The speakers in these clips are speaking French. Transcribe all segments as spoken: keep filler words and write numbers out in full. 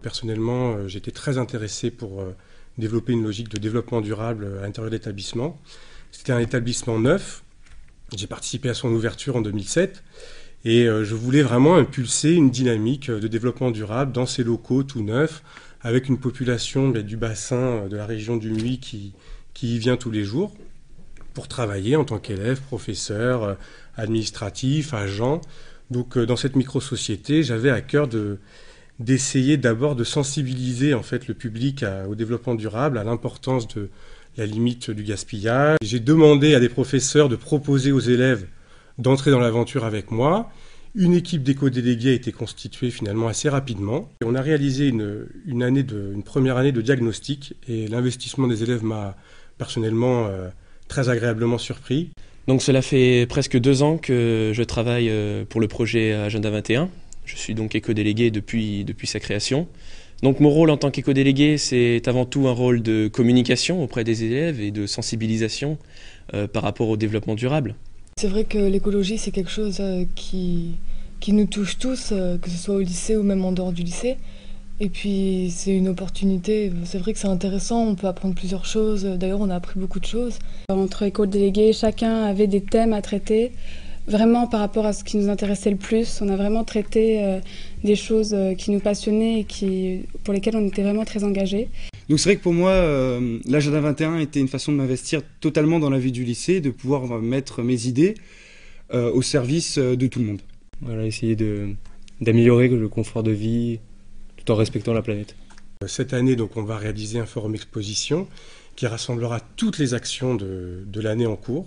personnellement, euh, j'étais très intéressé pour euh, développer une logique de développement durable à l'intérieur de l'établissement. C'était un établissement neuf. J'ai participé à son ouverture en deux mille sept et euh, je voulais vraiment impulser une dynamique de développement durable dans ces locaux tout neufs, avec une population ben, du bassin de la région du Muy qui, qui y vient tous les jours pour travailler en tant qu'élève, professeur, administratif, agent. Donc euh, dans cette micro-société, j'avais à cœur de, d'essayer d'abord de sensibiliser en fait, le public à, au développement durable, à l'importance de la limite du gaspillage. J'ai demandé à des professeurs de proposer aux élèves d'entrer dans l'aventure avec moi. Une équipe d'éco-délégués a été constituée finalement assez rapidement. Et on a réalisé une, une, année de, une première année de diagnostic et l'investissement des élèves m'a personnellement euh, très agréablement surpris. Donc cela fait presque deux ans que je travaille pour le projet Agenda vingt et un. Je suis donc éco-délégué depuis, depuis sa création. Donc mon rôle en tant qu'éco-délégué, c'est avant tout un rôle de communication auprès des élèves et de sensibilisation euh, par rapport au développement durable. C'est vrai que l'écologie, c'est quelque chose euh, qui, qui nous touche tous, euh, que ce soit au lycée ou même en dehors du lycée. Et puis c'est une opportunité, c'est vrai que c'est intéressant, on peut apprendre plusieurs choses. D'ailleurs, on a appris beaucoup de choses. Entre éco-délégués, chacun avait des thèmes à traiter. Vraiment par rapport à ce qui nous intéressait le plus, on a vraiment traité euh, des choses euh, qui nous passionnaient et qui, pour lesquelles on était vraiment très engagés. Donc c'est vrai que pour moi, euh, l'Agenda vingt et un était une façon de m'investir totalement dans la vie du lycée, de pouvoir mettre mes idées euh, au service de tout le monde. Voilà, essayer de, d'améliorer le confort de vie tout en respectant la planète. Cette année, donc, on va réaliser un forum exposition qui rassemblera toutes les actions de, de l'année en cours.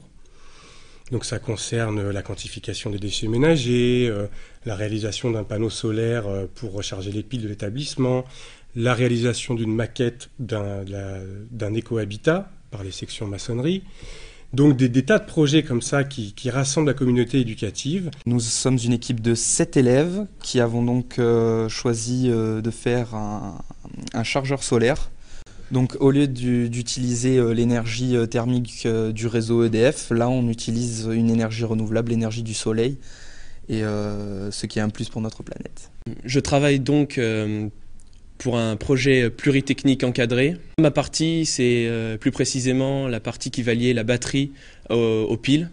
Donc ça concerne la quantification des déchets ménagers, euh, la réalisation d'un panneau solaire pour recharger les piles de l'établissement, la réalisation d'une maquette d'un, d'un éco-habitat par les sections maçonnerie. Donc des, des tas de projets comme ça qui, qui rassemblent la communauté éducative. Nous sommes une équipe de sept élèves qui avons donc euh, choisi euh, de faire un, un chargeur solaire. Donc au lieu du, d'utiliser euh, l'énergie euh, thermique euh, du réseau E D F, là on utilise une énergie renouvelable, l'énergie du soleil, et euh, ce qui est un plus pour notre planète. Je travaille donc euh, pour un projet pluritechnique encadré. Ma partie, c'est euh, plus précisément la partie qui va lier la batterie aux, aux piles.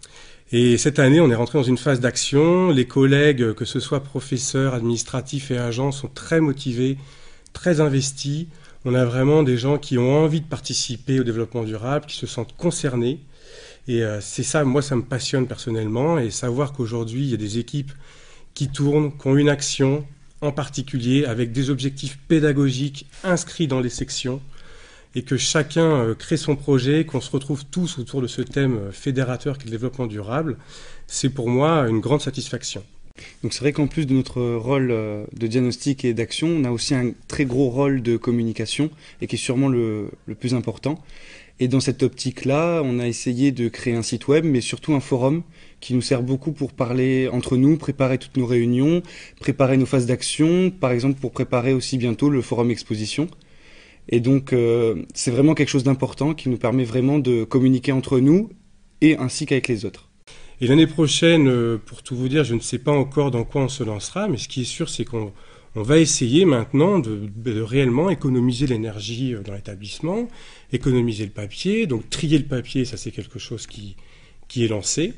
Et cette année, on est rentré dans une phase d'action. Les collègues, que ce soit professeurs, administratifs et agents, sont très motivés, très investis. On a vraiment des gens qui ont envie de participer au développement durable, qui se sentent concernés. Et euh, c'est ça, moi, ça me passionne personnellement. Et savoir qu'aujourd'hui, il y a des équipes qui tournent, qui ont une action en particulier, avec des objectifs pédagogiques inscrits dans les sections, et que chacun euh, crée son projet, qu'on se retrouve tous autour de ce thème fédérateur qui est le développement durable, c'est pour moi une grande satisfaction. Donc c'est vrai qu'en plus de notre rôle de diagnostic et d'action, on a aussi un très gros rôle de communication et qui est sûrement le, le plus important. Et dans cette optique-là, on a essayé de créer un site web, mais surtout un forum qui nous sert beaucoup pour parler entre nous, préparer toutes nos réunions, préparer nos phases d'action, par exemple pour préparer aussi bientôt le forum exposition. Et donc euh, c'est vraiment quelque chose d'important qui nous permet vraiment de communiquer entre nous et ainsi qu'avec les autres. Et l'année prochaine, pour tout vous dire, je ne sais pas encore dans quoi on se lancera, mais ce qui est sûr, c'est qu'on on va essayer maintenant de, de réellement économiser l'énergie dans l'établissement, économiser le papier, donc trier le papier, ça c'est quelque chose qui, qui est lancé.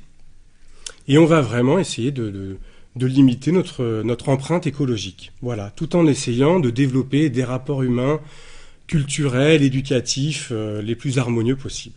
Et on va vraiment essayer de, de, de limiter notre, notre empreinte écologique, voilà, tout en essayant de développer des rapports humains, culturels, éducatifs, euh, les plus harmonieux possibles.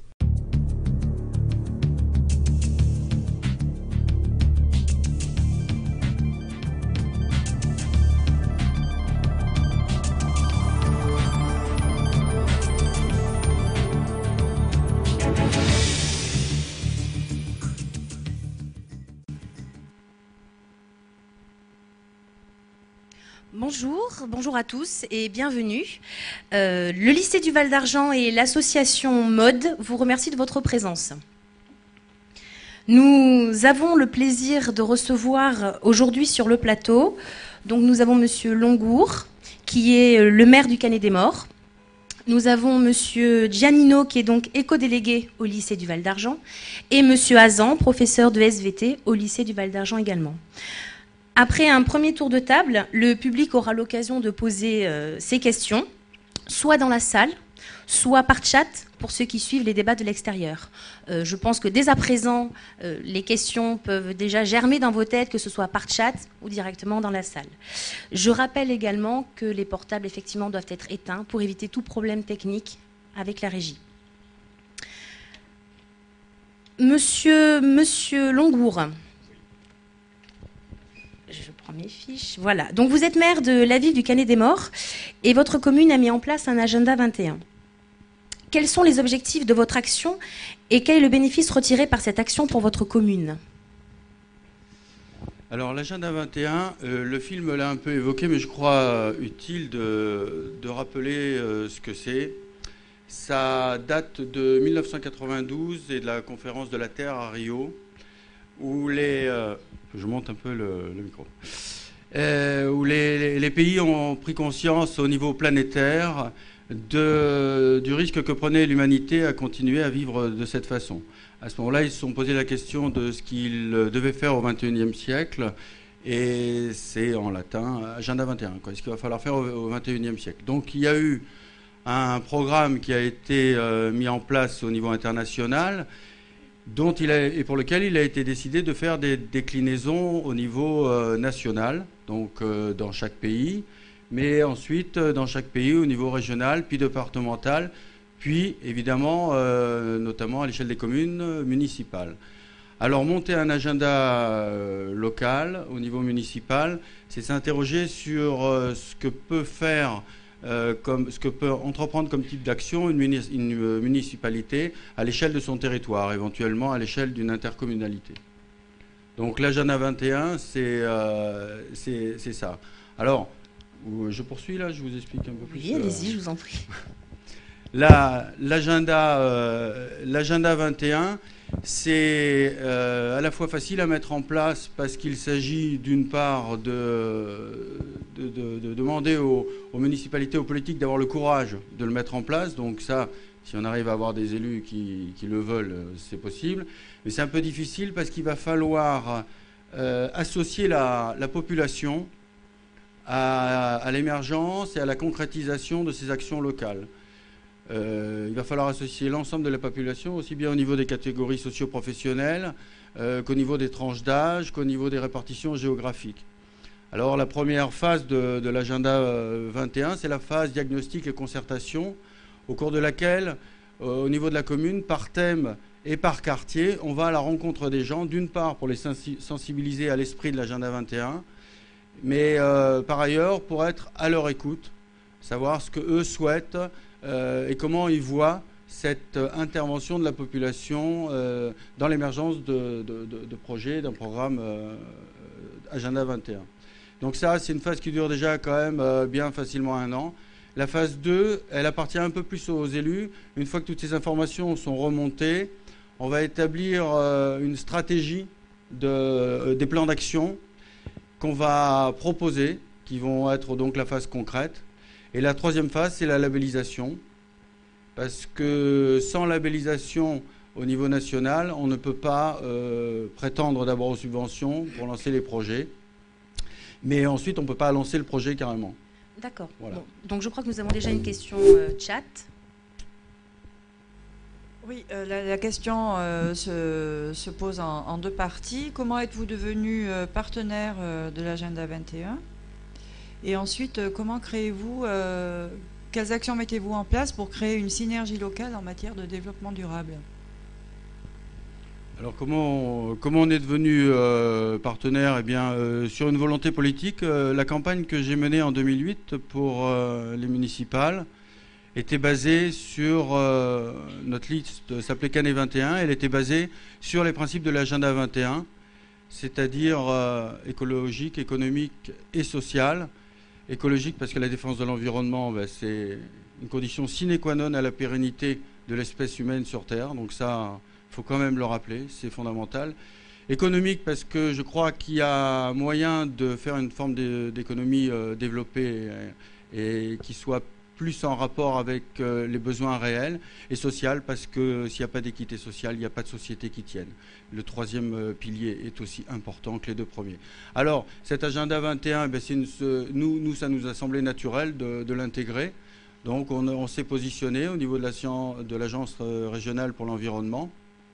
Bonjour, bonjour à tous et bienvenue. Euh, le lycée du Val d'Argent et l'association MODE vous remercient de votre présence. Nous avons le plaisir de recevoir aujourd'hui sur le plateau, donc nous avons Monsieur Longour, qui est le maire du Canet des Morts. Nous avons Monsieur Giannino, qui est donc éco-délégué au lycée du Val d'Argent, et Monsieur Hazan, professeur de S V T au lycée du Val d'Argent également. Après un premier tour de table, le public aura l'occasion de poser euh, ses questions, soit dans la salle, soit par chat pour ceux qui suivent les débats de l'extérieur. Euh, je pense que dès à présent, euh, les questions peuvent déjà germer dans vos têtes, que ce soit par chat ou directement dans la salle. Je rappelle également que les portables, effectivement, doivent être éteints pour éviter tout problème technique avec la régie. Monsieur, Monsieur Longour. Je prends mes fiches. Voilà. Donc vous êtes maire de la ville du Canet-des-Maures et votre commune a mis en place un agenda vingt et un. Quels sont les objectifs de votre action et quel est le bénéfice retiré par cette action pour votre commune? Alors l'agenda vingt et un, euh, le film l'a un peu évoqué, mais je crois utile de, de rappeler euh, ce que c'est. Ça date de mille neuf cent quatre-vingt-douze et de la conférence de la Terre à Rio, où les... Euh, je monte un peu le, le micro. Euh, où les, les pays ont pris conscience au niveau planétaire de, du risque que prenait l'humanité à continuer à vivre de cette façon. À ce moment-là, ils se sont posé la question de ce qu'ils devaient faire au vingt et unième siècle, et c'est en latin Agenda vingt et un, quoi, ce qu'il va falloir faire au, au vingt et unième siècle. Donc il y a eu un programme qui a été euh, mis en place au niveau international, dont il a, et pour lequel il a été décidé de faire des déclinaisons au niveau euh, national, donc euh, dans chaque pays, mais ensuite euh, dans chaque pays au niveau régional, puis départemental, puis évidemment, euh, notamment à l'échelle des communes euh, municipales. Alors monter un agenda euh, local au niveau municipal, c'est s'interroger sur euh, ce que peut faire Euh, comme, ce que peut entreprendre comme type d'action une, muni une euh, municipalité à l'échelle de son territoire, éventuellement à l'échelle d'une intercommunalité. Donc l'agenda vingt et un, c'est euh, c'est ça. Alors, je poursuis là, je vous explique un peu plus. Oui, allez-y, je vous en prie. L'agenda euh, l'agenda vingt et un, c'est euh, à la fois facile à mettre en place parce qu'il s'agit d'une part de, de, de, de demander aux, aux municipalités, aux politiques d'avoir le courage de le mettre en place. Donc ça, si on arrive à avoir des élus qui, qui le veulent, c'est possible. Mais c'est un peu difficile parce qu'il va falloir euh, associer la, la population à, à l'émergence et à la concrétisation de ces actions locales. Euh, il va falloir associer l'ensemble de la population, aussi bien au niveau des catégories socio-professionnelles euh, qu'au niveau des tranches d'âge, qu'au niveau des répartitions géographiques. Alors la première phase de, de l'agenda vingt et un, c'est la phase diagnostic et concertation, au cours de laquelle, euh, au niveau de la commune, par thème et par quartier, on va à la rencontre des gens, d'une part pour les sensibiliser à l'esprit de l'agenda vingt et un, mais euh, par ailleurs pour être à leur écoute, savoir ce qu'eux souhaitent, Euh, et comment ils voient cette euh, intervention de la population euh, dans l'émergence de, de, de, de projets, d'un programme euh, Agenda vingt et un. Donc ça, c'est une phase qui dure déjà quand même euh, bien facilement un an. La phase deux, elle appartient un peu plus aux élus. Une fois que toutes ces informations sont remontées, on va établir euh, une stratégie de, euh, des plans d'action qu'on va proposer, qui vont être donc la phase concrète. Et la troisième phase, c'est la labellisation, parce que sans labellisation au niveau national, on ne peut pas euh, prétendre d'abord aux subventions pour lancer les projets, mais ensuite on ne peut pas lancer le projet carrément. D'accord. Voilà. Bon, donc je crois que nous avons déjà une question euh, chat. Oui, euh, la, la question euh, se, se pose en, en deux parties. Comment êtes-vous devenu euh, partenaire euh, de l'agenda vingt et un ? Et ensuite, euh, comment créez-vous, euh, quelles actions mettez-vous en place pour créer une synergie locale en matière de développement durable ? Alors comment, comment on est devenu euh, partenaire? Eh bien, euh, sur une volonté politique, euh, la campagne que j'ai menée en deux mille huit pour euh, les municipales était basée sur, euh, notre liste s'appelait Canet vingt et un, elle était basée sur les principes de l'agenda vingt et un, c'est-à-dire euh, écologique, économique et social. Écologique parce que la défense de l'environnement, ben, c'est une condition sine qua non à la pérennité de l'espèce humaine sur Terre. Donc ça, il faut quand même le rappeler, c'est fondamental. Économique parce que je crois qu'il y a moyen de faire une forme d'économie euh, développée et, et qui soit plus en rapport avec euh, les besoins réels, et social, parce que s'il n'y a pas d'équité sociale, il n'y a pas de société qui tienne. Le troisième euh, pilier est aussi important que les deux premiers. Alors, cet agenda vingt et un, ben, c'est une, ce, nous, nous, ça nous a semblé naturel de, de l'intégrer. Donc, on, on s'est positionné au niveau de l'agence régionale pour l'environnement.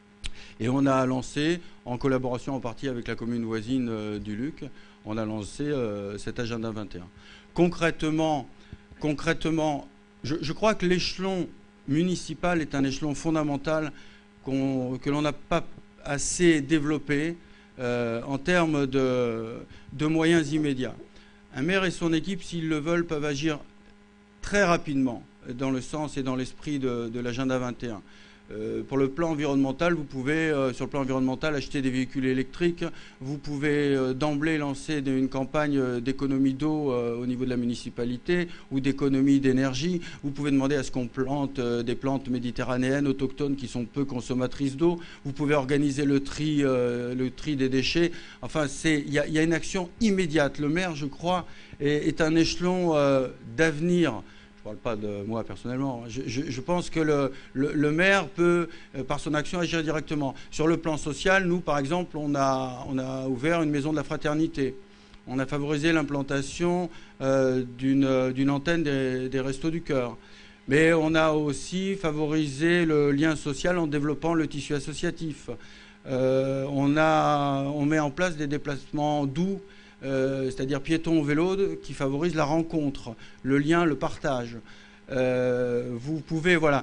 Et on a lancé, en collaboration en partie avec la commune voisine euh, du Luc, on a lancé euh, cet agenda vingt et un. Concrètement, concrètement je, je crois que l'échelon municipal est un échelon fondamental qu'on, que l'on n'a pas assez développé euh, en termes de, de moyens immédiats. Un maire et son équipe, s'ils le veulent, peuvent agir très rapidement dans le sens et dans l'esprit de, de l'agenda vingt et un. Euh, pour le plan environnemental, vous pouvez, euh, sur le plan environnemental, acheter des véhicules électriques. Vous pouvez euh, d'emblée lancer une campagne d'économie d'eau euh, au niveau de la municipalité ou d'économie d'énergie. Vous pouvez demander à ce qu'on plante euh, des plantes méditerranéennes autochtones qui sont peu consommatrices d'eau. Vous pouvez organiser le tri, euh, le tri des déchets. Enfin, il y, y a une action immédiate. Le maire, je crois, est, est un échelon euh, d'avenir. Je ne parle pas de moi personnellement, je, je, je pense que le, le, le maire peut, euh, par son action, agir directement. Sur le plan social, nous, par exemple, on a, on a ouvert une maison de la fraternité. On a favorisé l'implantation euh, d'une, d'une antenne des, des Restos du Cœur. Mais on a aussi favorisé le lien social en développant le tissu associatif. Euh, on, a, on met en place des déplacements doux, Euh, c'est-à-dire piétons au vélo, qui favorise la rencontre, le lien, le partage. Euh, vous pouvez, voilà,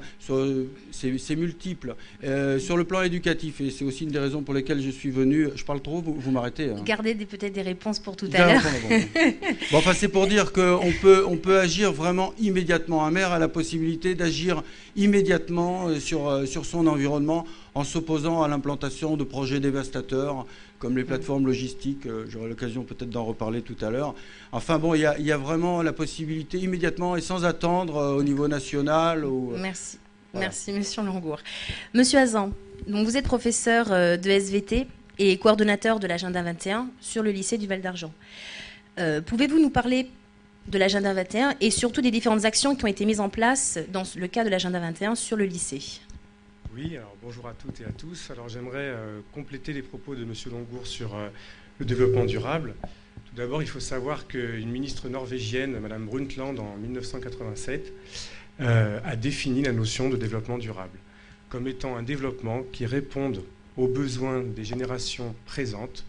c'est multiple. Euh, sur le plan éducatif, et c'est aussi une des raisons pour lesquelles je suis venu, je parle trop, vous, vous m'arrêtez. Hein. Gardez peut-être des réponses pour tout à l'heure. Bon, bon, enfin, c'est pour dire qu'on peut, on peut agir vraiment immédiatement. Un maire a la possibilité d'agir immédiatement sur, sur son environnement en s'opposant à l'implantation de projets dévastateurs comme les plateformes logistiques. J'aurai l'occasion peut-être d'en reparler tout à l'heure. Enfin bon, il y a, il y a vraiment la possibilité immédiatement et sans attendre euh, au niveau national. Ou, Merci. Voilà. Merci, Monsieur Longour. Monsieur Hazan, donc vous êtes professeur de S V T et coordonnateur de l'agenda vingt et un sur le lycée du Val d'Argent. Euh, Pouvez-vous nous parler de l'agenda vingt et un et surtout des différentes actions qui ont été mises en place dans le cadre de l'agenda vingt et un sur le lycée ? Oui, alors bonjour à toutes et à tous. Alors j'aimerais euh, compléter les propos de Monsieur Longour sur euh, le développement durable. Tout d'abord, il faut savoir qu'une ministre norvégienne, Madame Brundtland, en mille neuf cent quatre-vingt-sept, euh, a défini la notion de développement durable comme étant un développement qui réponde aux besoins des générations présentes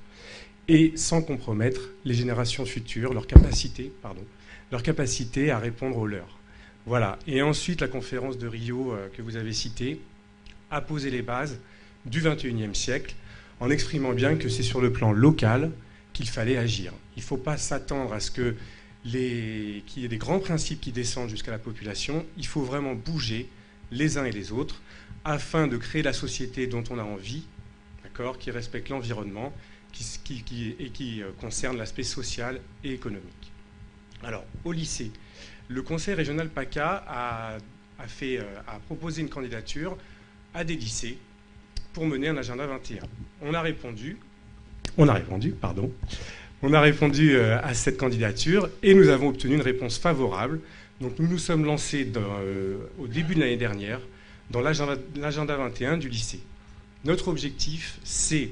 et sans compromettre les générations futures, leur capacité, pardon, leur capacité à répondre aux leurs. Voilà. Et ensuite, la conférence de Rio euh, que vous avez citée a posé les bases du vingt et unième siècle en exprimant bien que c'est sur le plan local qu'il fallait agir. Il ne faut pas s'attendre à ce que les... qu'il y ait des grands principes qui descendent jusqu'à la population. Il faut vraiment bouger les uns et les autres afin de créer la société dont on a envie, d'accord, qui respecte l'environnement qui, qui, qui, et qui concerne l'aspect social et économique. Alors, au lycée, le conseil régional PACA a, a, fait, a proposé une candidature à des lycées pour mener un agenda vingt et un. On a répondu, on a répondu, pardon, on a répondu à cette candidature et nous avons obtenu une réponse favorable. Donc nous nous sommes lancés dans, euh, au début de l'année dernière dans l'agenda vingt et un du lycée. Notre objectif, c'est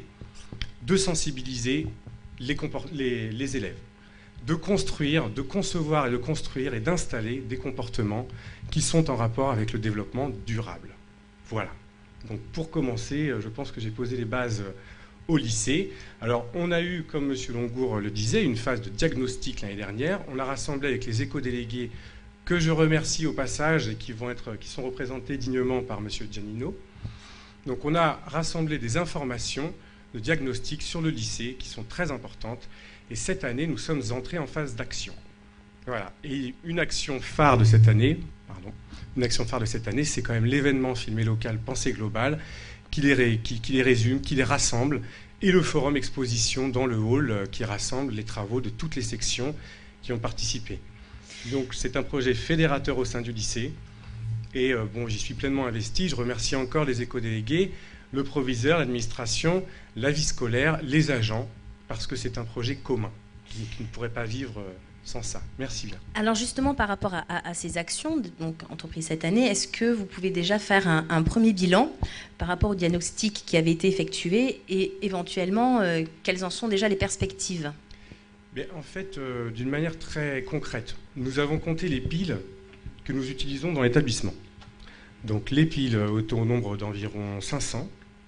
de sensibiliser les, les, les élèves, de construire, de concevoir et de construire et d'installer des comportements qui sont en rapport avec le développement durable. Voilà. Donc pour commencer, je pense que j'ai posé les bases au lycée. Alors on a eu, comme M. Longour le disait, une phase de diagnostic l'année dernière. On a rassemblé avec les éco-délégués, que je remercie au passage et qui, vont être, qui sont représentés dignement par M. Giannino. Donc on a rassemblé des informations de diagnostic sur le lycée qui sont très importantes. Et cette année, nous sommes entrés en phase d'action. Voilà. Et une action phare de cette année, pardon, une action phare de cette année, c'est quand même l'événement filmé local Pensée Globale qui les, ré, qui, qui les résume, qui les rassemble, et le forum exposition dans le hall euh, qui rassemble les travaux de toutes les sections qui ont participé. Donc c'est un projet fédérateur au sein du lycée, et euh, bon, j'y suis pleinement investi. Je remercie encore les éco-délégués, le proviseur, l'administration, la vie scolaire, les agents, parce que c'est un projet commun qui, qui ne pourrait pas vivre euh, sans ça. Merci bien. Alors justement, par rapport à, à, à ces actions donc, entreprises cette année, est-ce que vous pouvez déjà faire un, un premier bilan par rapport au diagnostic qui avait été effectué et éventuellement, euh, quelles en sont déjà les perspectives? Bien, en fait, euh, d'une manière très concrète, nous avons compté les piles que nous utilisons dans l'établissement. Donc les piles au nombre d'environ cinq cents.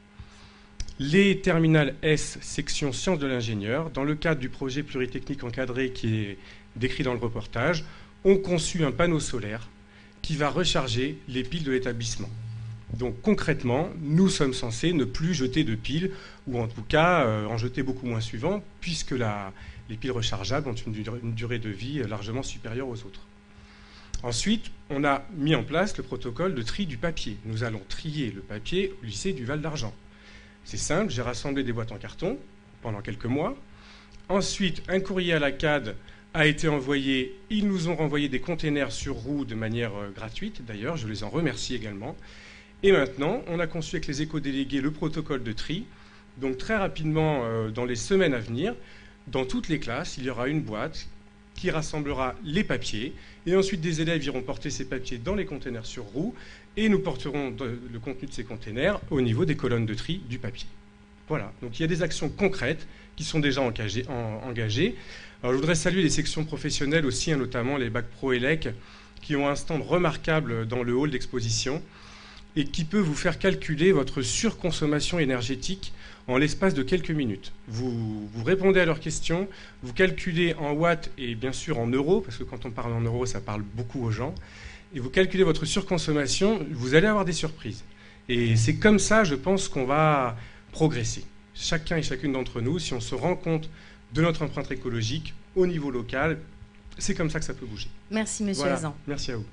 Les terminales S, section sciences de l'ingénieur, dans le cadre du projet pluritechnique encadré qui est décrit dans le reportage, ont conçu un panneau solaire qui va recharger les piles de l'établissement. Donc concrètement, nous sommes censés ne plus jeter de piles, ou en tout cas euh, en jeter beaucoup moins souvent, puisque la, les piles rechargeables ont une, dur- une durée de vie largement supérieure aux autres. Ensuite, on a mis en place le protocole de tri du papier. Nous allons trier le papier au lycée du Val d'Argent. C'est simple, j'ai rassemblé des boîtes en carton pendant quelques mois. Ensuite, un courrier à la C A D a été envoyé. Ils nous ont renvoyé des containers sur roues de manière euh, gratuite. D'ailleurs, je les en remercie également. Et maintenant, on a conçu avec les éco-délégués le protocole de tri. Donc très rapidement, euh, dans les semaines à venir, dans toutes les classes, il y aura une boîte qui rassemblera les papiers. Et ensuite, des élèves iront porter ces papiers dans les containers sur roues. Et nous porterons de, le contenu de ces containers au niveau des colonnes de tri du papier. Voilà. Donc il y a des actions concrètes qui sont déjà engagées. En, engagées. Alors, je voudrais saluer les sections professionnelles aussi, hein, notamment les Bac Pro Elec, qui ont un stand remarquable dans le hall d'exposition et qui peut vous faire calculer votre surconsommation énergétique en l'espace de quelques minutes. Vous, vous répondez à leurs questions, vous calculez en watts et bien sûr en euros, parce que quand on parle en euros, ça parle beaucoup aux gens, et vous calculez votre surconsommation, vous allez avoir des surprises. Et c'est comme ça, je pense, qu'on va progresser. Chacun et chacune d'entre nous, si on se rend compte de notre empreinte écologique au niveau local, c'est comme ça que ça peut bouger. Merci, monsieur Voilà. Hazan. Merci à vous.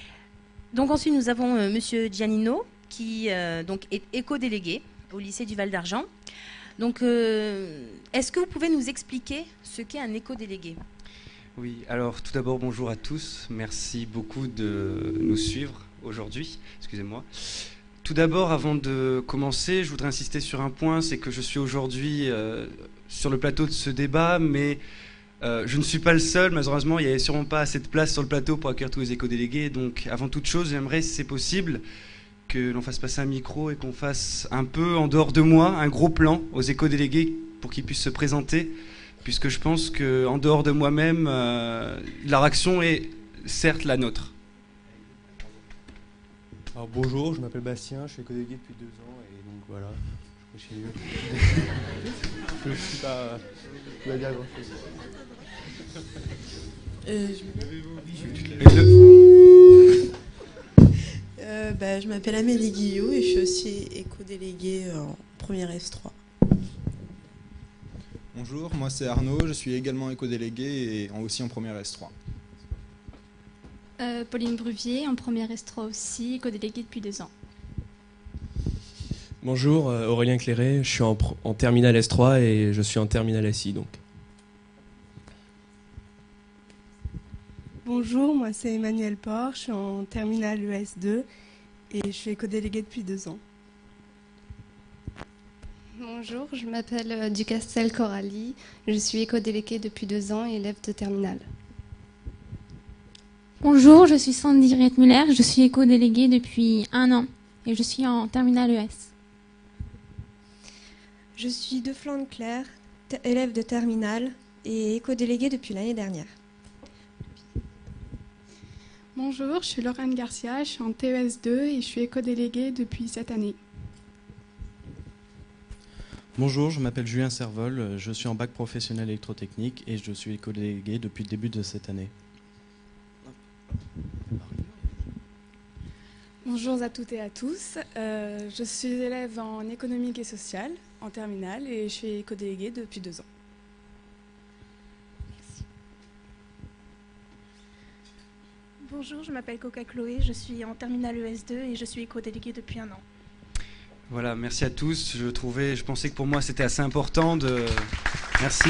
Donc ensuite, nous avons euh, monsieur Giannino, qui euh, donc, est éco-délégué au lycée du Val d'Argent. Donc, euh, est-ce que vous pouvez nous expliquer ce qu'est un éco-délégué? Oui, alors tout d'abord, bonjour à tous. Merci beaucoup de nous suivre aujourd'hui. Excusez-moi. Tout d'abord, avant de commencer, je voudrais insister sur un point, c'est que je suis aujourd'hui euh, sur le plateau de ce débat, mais euh, je ne suis pas le seul. Malheureusement, il n'y avait sûrement pas assez de place sur le plateau pour accueillir tous les éco-délégués. Donc, avant toute chose, j'aimerais, si c'est possible, que l'on fasse passer un micro et qu'on fasse un peu, en dehors de moi, un gros plan aux éco-délégués pour qu'ils puissent se présenter, puisque je pense qu'en dehors de moi-même, euh, leur action est certes la nôtre. Alors bonjour, je m'appelle Bastien, je suis éco-délégué depuis deux ans et donc voilà, je suis mieux. Je ne suis pas... Je vais dire grand chose. Euh, je euh, bah, je m'appelle Amélie Guillot et je suis aussi éco-déléguée en première S trois. Bonjour, moi c'est Arnaud, je suis également éco-délégué et aussi en première S trois. Euh, Pauline Bruvier, en première S trois aussi, éco-déléguée depuis deux ans. Bonjour, euh, Aurélien Cléré, je suis en, pr- en terminale S trois et je suis en terminale S I donc. Bonjour, moi c'est Emmanuel Port, je suis en terminale E S deux et je suis éco-déléguée depuis deux ans. Bonjour, je m'appelle euh, Ducastel Coralie, je suis éco-déléguée depuis deux ans et élève de terminale. Bonjour, je suis Sandy Rietmuller, je suis éco-déléguée depuis un an et je suis en terminale E S. Je suis Deflande Claire, t- élève de terminale et éco-déléguée depuis l'année dernière. Bonjour, je suis Lorraine Garcia, je suis en T E S deux et je suis éco-déléguée depuis cette année. Bonjour, je m'appelle Julien Servol, je suis en bac professionnel électrotechnique et je suis éco-délégué depuis le début de cette année. Bonjour à toutes et à tous, euh, je suis élève en économique et sociale en terminale et je suis éco-déléguée depuis deux ans. Bonjour, je m'appelle Coca Chloé, je suis en terminale E S deux et je suis éco-déléguée depuis un an. Voilà, merci à tous. Je trouvais, je pensais que pour moi c'était assez important de... Merci.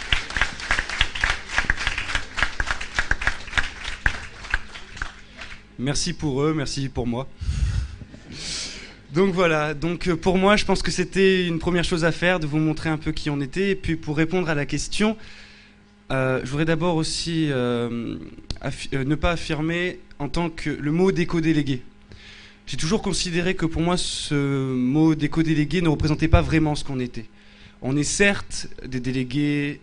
Merci pour eux, merci pour moi. Donc voilà, donc pour moi je pense que c'était une première chose à faire, de vous montrer un peu qui on était. Et puis pour répondre à la question, Euh, je voudrais d'abord aussi euh, euh, ne pas affirmer en tant que le mot d'éco-délégué. J'ai toujours considéré que pour moi, ce mot d'éco-délégué ne représentait pas vraiment ce qu'on était. On est certes des délégués,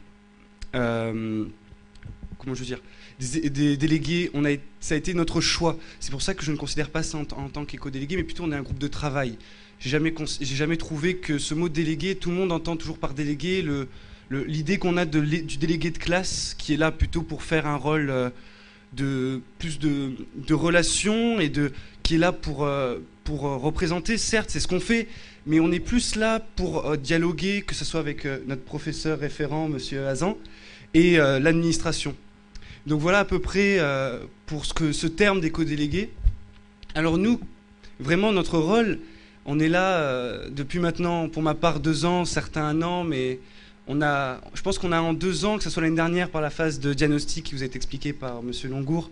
euh, comment je veux dire, des, des délégués, on a, ça a été notre choix. C'est pour ça que je ne considère pas ça en, en tant qu'éco-délégué, mais plutôt on est un groupe de travail. J'ai jamais, j'ai jamais trouvé que ce mot délégué, tout le monde entend toujours par délégué le, le, l'idée qu'on a de, du délégué de classe, qui est là plutôt pour faire un rôle euh, de plus de, de relations et de, qui est là pour, euh, pour euh, représenter, certes, c'est ce qu'on fait, mais on est plus là pour euh, dialoguer, que ce soit avec euh, notre professeur référent, monsieur Hazan, et euh, l'administration. Donc voilà à peu près euh, pour ce, que, ce terme d'éco-délégué. Alors nous, vraiment notre rôle, on est là euh, depuis maintenant, pour ma part, deux ans, certains un an, mais on a, je pense qu'on a en deux ans, que ce soit l'année dernière par la phase de diagnostic qui vous a été expliquée par monsieur Longour,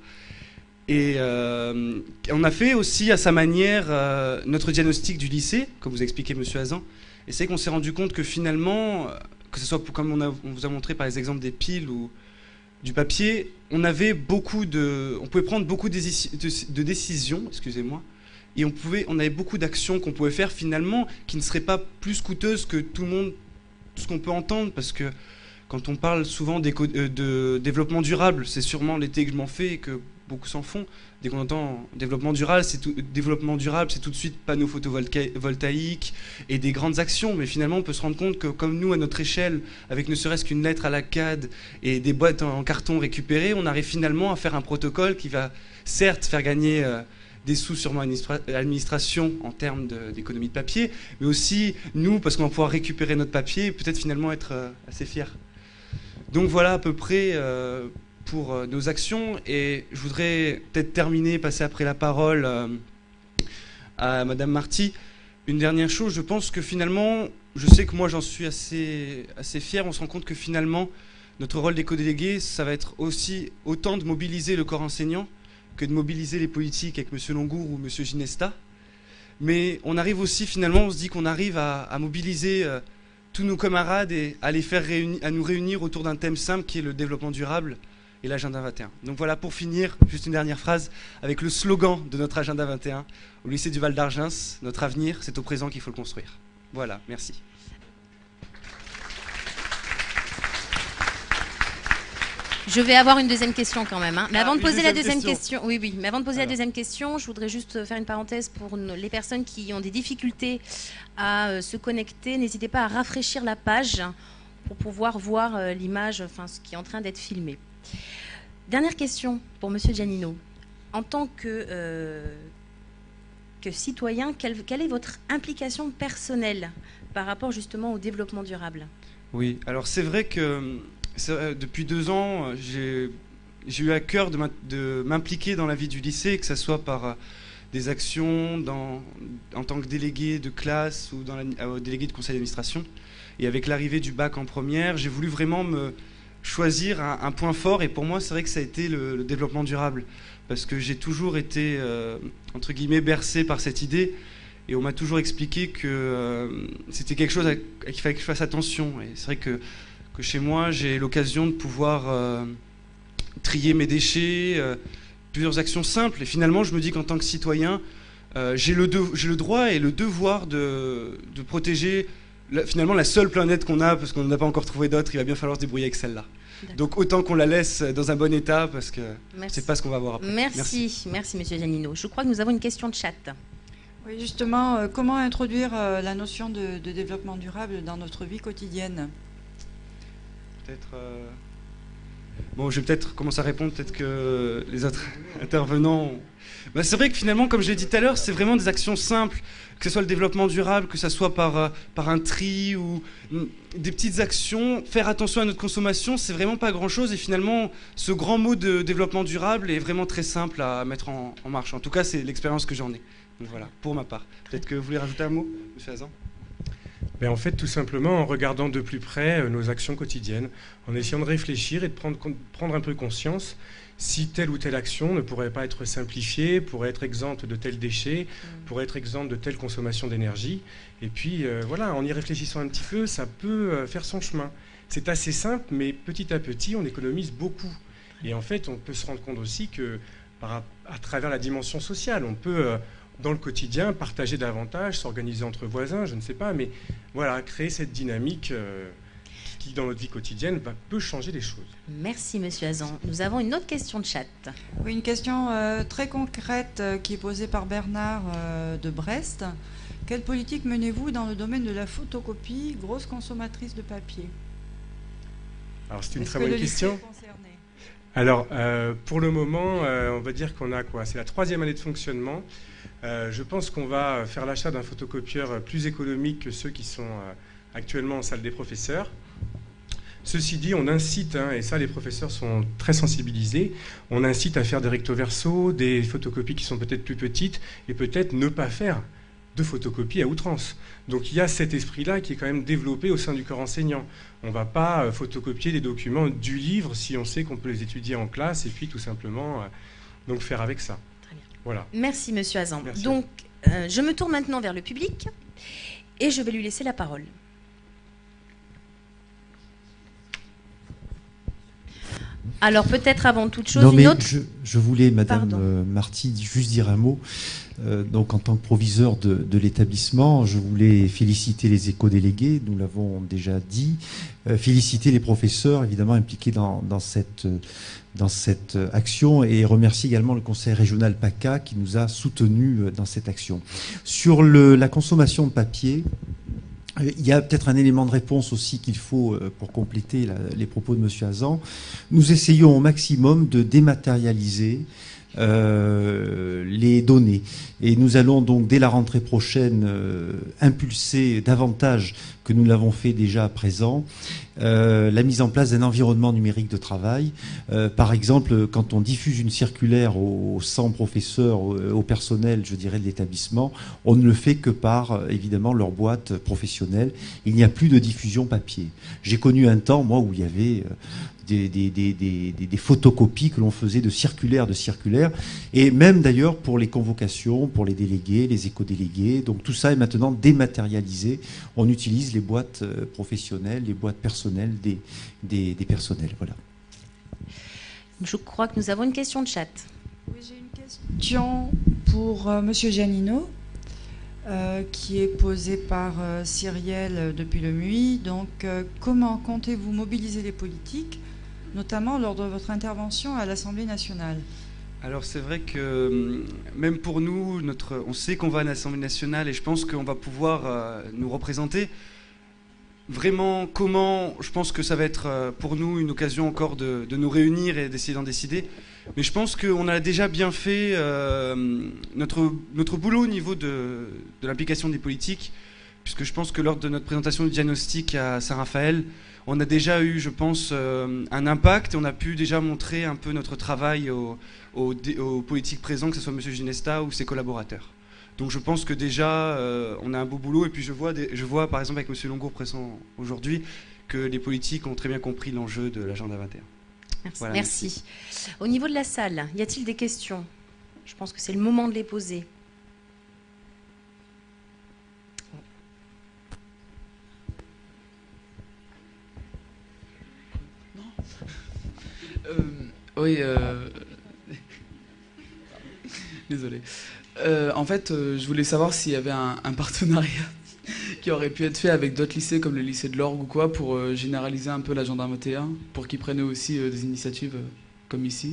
et euh, on a fait aussi à sa manière euh, notre diagnostic du lycée, comme vous a expliqué monsieur Hazan, et c'est qu'on s'est rendu compte que finalement, que ce soit pour, comme on, a, on vous a montré par les exemples des piles ou du papier, on avait beaucoup de, on pouvait prendre beaucoup de, de, de décisions, excusez-moi, et on, pouvait, on avait beaucoup d'actions qu'on pouvait faire finalement qui ne seraient pas plus coûteuses que tout le monde, tout ce qu'on peut entendre, parce que quand on parle souvent de, de développement durable, c'est sûrement l'été que je m'en fais et que beaucoup s'en font. Dès qu'on entend développement durable, c'est tout, développement durable, c'est tout de suite panneaux photovoltaïques et des grandes actions. Mais finalement, on peut se rendre compte que comme nous, à notre échelle, avec ne serait-ce qu'une lettre à la C A D et des boîtes en carton récupérées, on arrive finalement à faire un protocole qui va certes faire gagner euh, des sous sur l'administration en termes d'économie de, de papier, mais aussi nous, parce qu'on va pouvoir récupérer notre papier et peut-être finalement être euh, assez fiers. Donc voilà à peu près euh, pour euh, nos actions, et je voudrais peut-être terminer, passer après la parole euh, à Madame Marty. Une dernière chose, je pense que finalement, je sais que moi j'en suis assez, assez fier, on se rend compte que finalement notre rôle d'éco-délégué, ça va être aussi autant de mobiliser le corps enseignant que de mobiliser les politiques avec monsieur Longour ou monsieur Ginesta. Mais on arrive aussi finalement, on se dit qu'on arrive à, à mobiliser euh, tous nos camarades et à les faire réunir, à nous réunir autour d'un thème simple qui est le développement durable et l'agenda vingt et un. Donc voilà, pour finir, juste une dernière phrase avec le slogan de notre agenda vingt et un au lycée du Val d'Argence: notre avenir, c'est au présent qu'il faut le construire. Voilà, merci. Je vais avoir une deuxième question quand même. Hein. Mais ah, avant de poser la deuxième question. question, oui, oui. Mais avant de poser Alors. la deuxième question, je voudrais juste faire une parenthèse pour les personnes qui ont des difficultés à euh, se connecter. N'hésitez pas à rafraîchir la page pour pouvoir voir euh, l'image, enfin ce qui est en train d'être filmé. Dernière question pour monsieur Giannino. En tant que, euh, que citoyen, quelle, quelle est votre implication personnelle par rapport justement au développement durable? Oui, alors c'est vrai que euh, depuis deux ans, j'ai eu à cœur de m'impliquer dans la vie du lycée, que ce soit par euh, des actions dans, en tant que délégué de classe ou dans la, euh, délégué de conseil d'administration. Et avec l'arrivée du bac en première, j'ai voulu vraiment me choisir un, un point fort, et pour moi c'est vrai que ça a été le, le développement durable, parce que j'ai toujours été euh, entre guillemets bercé par cette idée, et on m'a toujours expliqué que euh, c'était quelque chose à, à qu'il fallait que je fasse attention. Et c'est vrai que, que chez moi j'ai l'occasion de pouvoir euh, trier mes déchets, euh, plusieurs actions simples, et finalement je me dis qu'en tant que citoyen euh, j'ai le, j'ai le droit et le devoir de, de protéger La, finalement la seule planète qu'on a, parce qu'on n'a pas encore trouvé d'autres. Il va bien falloir se débrouiller avec celle-là. Donc autant qu'on la laisse dans un bon état, parce que c'est pas ce qu'on va voir après. Merci, merci, merci monsieur Giannino. Je crois que nous avons une question de chat. Oui, justement, euh, comment introduire euh, la notion de, de développement durable dans notre vie quotidienne? Peut-être... Euh... Bon, je vais peut-être commencer à répondre, peut-être que les autres intervenants... Bah, c'est vrai que finalement, comme je l'ai dit tout à l'heure, c'est vraiment des actions simples, que ce soit le développement durable, que ce soit par, par un tri ou des petites actions. Faire attention à notre consommation, c'est vraiment pas grand-chose, et finalement, ce grand mot de développement durable est vraiment très simple à mettre en, en marche. En tout cas, c'est l'expérience que j'en ai. Donc voilà, pour ma part. Peut-être que vous voulez rajouter un mot, monsieur Hazan? Mais en fait, tout simplement en regardant de plus près euh, nos actions quotidiennes, en essayant de réfléchir et de prendre, prendre un peu conscience si telle ou telle action ne pourrait pas être simplifiée, pourrait être exempte de tels déchets, mmh. pourrait être exempte de telle consommation d'énergie. Et puis euh, voilà, en y réfléchissant un petit peu, ça peut euh, faire son chemin. c'est assez simple, mais petit à petit, on économise beaucoup. Et en fait, on peut se rendre compte aussi que, par, à travers la dimension sociale, on peut, euh, dans le quotidien, partager davantage, s'organiser entre voisins, je ne sais pas, mais voilà, créer cette dynamique euh, qui, dans notre vie quotidienne, va, peut changer les choses. Merci, Monsieur Hazan. Nous avons une autre question de chat. Oui, une question euh, très concrète euh, qui est posée par Bernard euh, de Brest. Quelle politique menez-vous dans le domaine de la photocopie, grosse consommatrice de papier? Alors, c'est une très bonne question. Alors, euh, pour le moment, euh, on va dire qu'on a quoi? C'est la troisième année de fonctionnement. Euh, je pense qu'on va faire l'achat d'un photocopieur plus économique que ceux qui sont euh, actuellement en salle des professeurs. Ceci dit, on incite, hein, et ça les professeurs sont très sensibilisés, on incite à faire des recto verso, des photocopies qui sont peut-être plus petites, et peut-être ne pas faire de photocopies à outrance. Donc il y a cet esprit-là qui est quand même développé au sein du corps enseignant. On ne va pas euh, photocopier les documents du livre si on sait qu'on peut les étudier en classe, et puis tout simplement euh, donc faire avec ça. Très bien. Voilà. Merci, Monsieur Hazan. Merci. Donc, euh, je me tourne maintenant vers le public, et je vais lui laisser la parole. Alors peut-être avant toute chose, non, mais une autre... je, je voulais, Madame Pardon. euh, Marty, juste dire un mot. Euh, donc en tant que proviseur de, de l'établissement, je voulais féliciter les éco-délégués, nous l'avons déjà dit, euh, féliciter les professeurs évidemment impliqués dans, dans, cette, dans cette action et remercier également le conseil régional PACA qui nous a soutenus dans cette action. Sur le, la consommation de papier, il y a peut-être un élément de réponse aussi qu'il faut pour compléter la, les propos de M. Hazan. Nous essayons au maximum de dématérialiser euh, les données. Et nous allons donc, dès la rentrée prochaine, euh, impulser davantage que nous l'avons fait déjà à présent, euh, la mise en place d'un environnement numérique de travail. Euh, par exemple, quand on diffuse une circulaire aux cent professeurs, au, au personnel, je dirais, de l'établissement, on ne le fait que par, évidemment, leur boîte professionnelle. Il n'y a plus de diffusion papier. J'ai connu un temps, moi, où il y avait... Euh, Des, des, des, des, des photocopies que l'on faisait de circulaires, de circulaires, et même d'ailleurs pour les convocations, pour les délégués, les éco-délégués. Donc tout ça est maintenant dématérialisé. On utilise les boîtes professionnelles, les boîtes personnelles des, des, des personnels. Voilà. Je crois que nous avons une question de chat. Oui, j'ai une question pour euh, Monsieur Giannino, euh, qui est posée par euh, Cyrielle depuis le M U I. Donc, euh, comment comptez-vous mobiliser les politiques, notamment lors de votre intervention à l'Assemblée nationale? Alors c'est vrai que même pour nous, notre, on sait qu'on va à l'Assemblée nationale et je pense qu'on va pouvoir euh, nous représenter. Vraiment, comment, je pense que ça va être euh, pour nous une occasion encore de, de nous réunir et d'essayer d'en décider. Mais je pense qu'on a déjà bien fait euh, notre, notre boulot au niveau de, de l'implication des politiques, puisque je pense que lors de notre présentation du diagnostic à Saint-Raphaël, on a déjà eu, je pense, euh, un impact et on a pu déjà montrer un peu notre travail aux, aux, aux politiques présents, que ce soit M. Ginesta ou ses collaborateurs. Donc je pense que déjà, euh, on a un beau boulot. Et puis je vois, des, je vois par exemple avec M. Longour présent aujourd'hui, que les politiques ont très bien compris l'enjeu de l'agenda vingt et un. Merci. Voilà, merci. merci. Au niveau de la salle, y a-t-il des questions? Je pense que c'est le moment de les poser. Euh, oui, euh... désolé. Euh, en fait, euh, je voulais savoir s'il y avait un, un partenariat qui aurait pu être fait avec d'autres lycées, comme le lycée de l'Orgue ou quoi, pour euh, généraliser un peu l'agenda vingt et un, pour qu'ils prennent eux aussi euh, des initiatives euh, comme ici.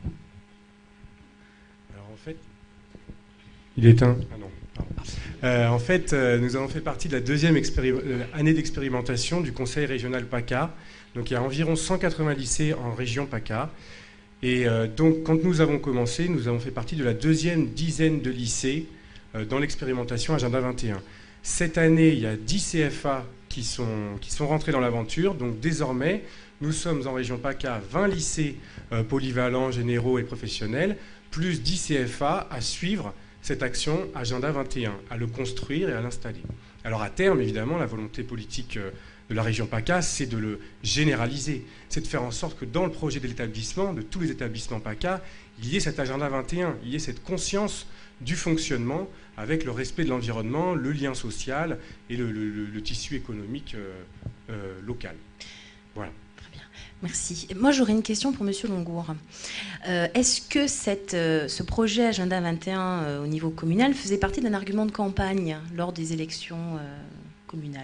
Alors en fait, il est éteint. Ah non. Pardon. Euh, en fait, euh, nous avons fait partie de la deuxième euh, année d'expérimentation du Conseil régional PACA. Donc il y a environ cent quatre-vingts lycées en région PACA. Et euh, donc quand nous avons commencé, nous avons fait partie de la deuxième dizaine de lycées euh, dans l'expérimentation Agenda vingt et un. Cette année, il y a dix C F A qui sont, qui sont rentrés dans l'aventure. Donc désormais, nous sommes en région PACA vingt lycées euh, polyvalents, généraux et professionnels, plus dix C F A à suivre cette action Agenda vingt et un, à le construire et à l'installer. Alors à terme, évidemment, la volonté politique euh, de la région PACA, c'est de le généraliser. C'est de faire en sorte que dans le projet de l'établissement, de tous les établissements PACA, il y ait cet Agenda vingt et un, il y ait cette conscience du fonctionnement avec le respect de l'environnement, le lien social et le, le, le, le tissu économique euh, euh, local. Voilà. Merci. Moi, j'aurais une question pour Monsieur Longour. Euh, Est-ce que cette, euh, ce projet Agenda vingt et un euh, au niveau communal faisait partie d'un argument de campagne lors des élections euh, communales?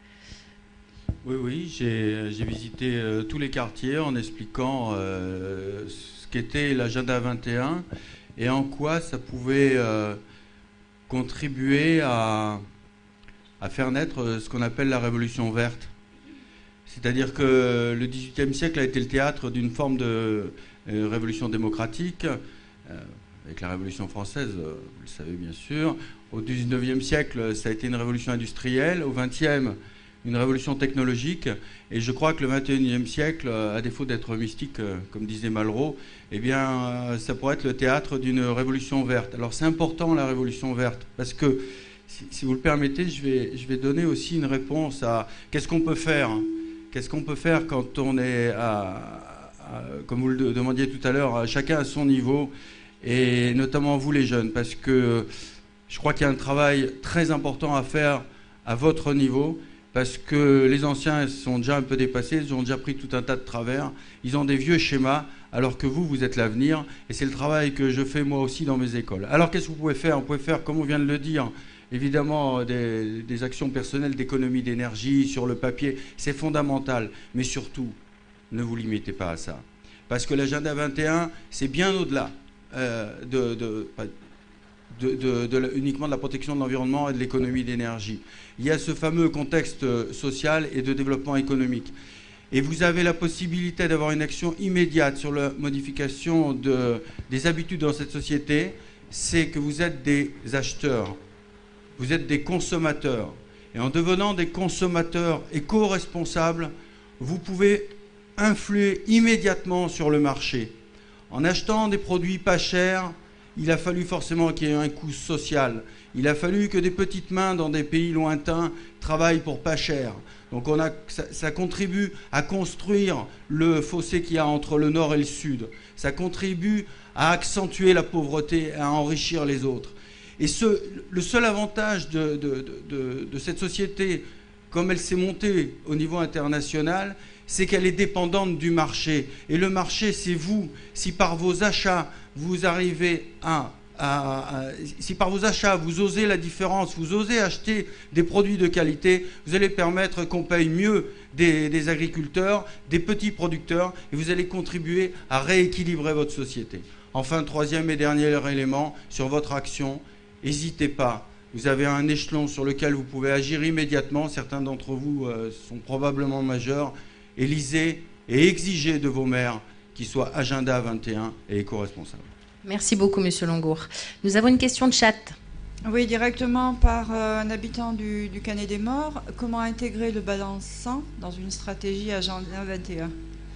Oui, oui, j'ai j'ai visité euh, tous les quartiers en expliquant euh, ce qu'était l'Agenda vingt et un et en quoi ça pouvait euh, contribuer à, à faire naître ce qu'on appelle la révolution verte. C'est-à-dire que le dix-huitième siècle a été le théâtre d'une forme de euh, révolution démocratique, euh, avec la Révolution française, euh, vous le savez bien sûr. Au dix-neuvième siècle, ça a été une révolution industrielle. Au vingtième, une révolution technologique. Et je crois que le vingt et unième siècle, à défaut d'être mystique, euh, comme disait Malraux, eh bien, euh, ça pourrait être le théâtre d'une révolution verte. Alors c'est important, la révolution verte, parce que, si, si vous le permettez, je vais, je vais donner aussi une réponse à qu'est-ce qu'on peut faire hein. Qu'est-ce qu'on peut faire quand on est, à, à, comme vous le demandiez tout à l'heure, chacun à son niveau, et notamment vous les jeunes, parce que je crois qu'il y a un travail très important à faire à votre niveau, parce que les anciens sont déjà un peu dépassés, ils ont déjà pris tout un tas de travers, ils ont des vieux schémas, alors que vous, vous êtes l'avenir, et c'est le travail que je fais moi aussi dans mes écoles. Alors qu'est-ce que vous pouvez faire? Vous pouvez faire, comme on vient de le dire, évidemment, des, des actions personnelles d'économie d'énergie sur le papier, c'est fondamental. Mais surtout, ne vous limitez pas à ça. Parce que l'agenda vingt et un, c'est bien au-delà euh, de, de, de, de, de, de, uniquement de la protection de l'environnement et de l'économie d'énergie. Il y a ce fameux contexte social et de développement économique. Et vous avez la possibilité d'avoir une action immédiate sur la modification de, des habitudes dans cette société, c'est que vous êtes des acheteurs. Vous êtes des consommateurs. Et en devenant des consommateurs éco-responsables, vous pouvez influer immédiatement sur le marché. En achetant des produits pas chers, il a fallu forcément qu'il y ait un coût social. Il a fallu que des petites mains dans des pays lointains travaillent pour pas cher. Donc on a, ça, ça contribue à construire le fossé qu'il y a entre le nord et le sud. Ça contribue à accentuer la pauvreté, à enrichir les autres. Et ce, le seul avantage de, de, de, de cette société, comme elle s'est montée au niveau international, c'est qu'elle est dépendante du marché. Et le marché, c'est vous. Si par vos achats, vous arrivez à, à, à... Si par vos achats, vous osez la différence, vous osez acheter des produits de qualité, vous allez permettre qu'on paye mieux des, des agriculteurs, des petits producteurs, et vous allez contribuer à rééquilibrer votre société. Enfin, troisième et dernier élément, sur votre action, n'hésitez pas, vous avez un échelon sur lequel vous pouvez agir immédiatement, certains d'entre vous euh, sont probablement majeurs, élisez et exigez de vos maires qu'ils soient Agenda vingt et un et éco-responsables. Merci beaucoup, Monsieur Longour. Nous avons une question de chat. Oui, directement par euh, un habitant du, du Canet des Morts. Comment intégrer le balançant dans une stratégie Agenda vingt et un?